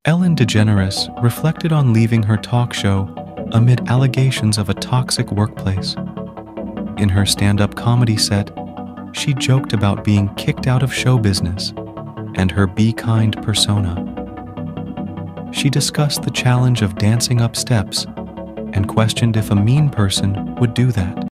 Ellen DeGeneres reflected on leaving her talk show amid allegations of a toxic workplace. In her stand-up comedy set, she joked about being kicked out of show business and her be kind persona. She discussed the challenge of dancing up steps and questioned if a mean person would do that.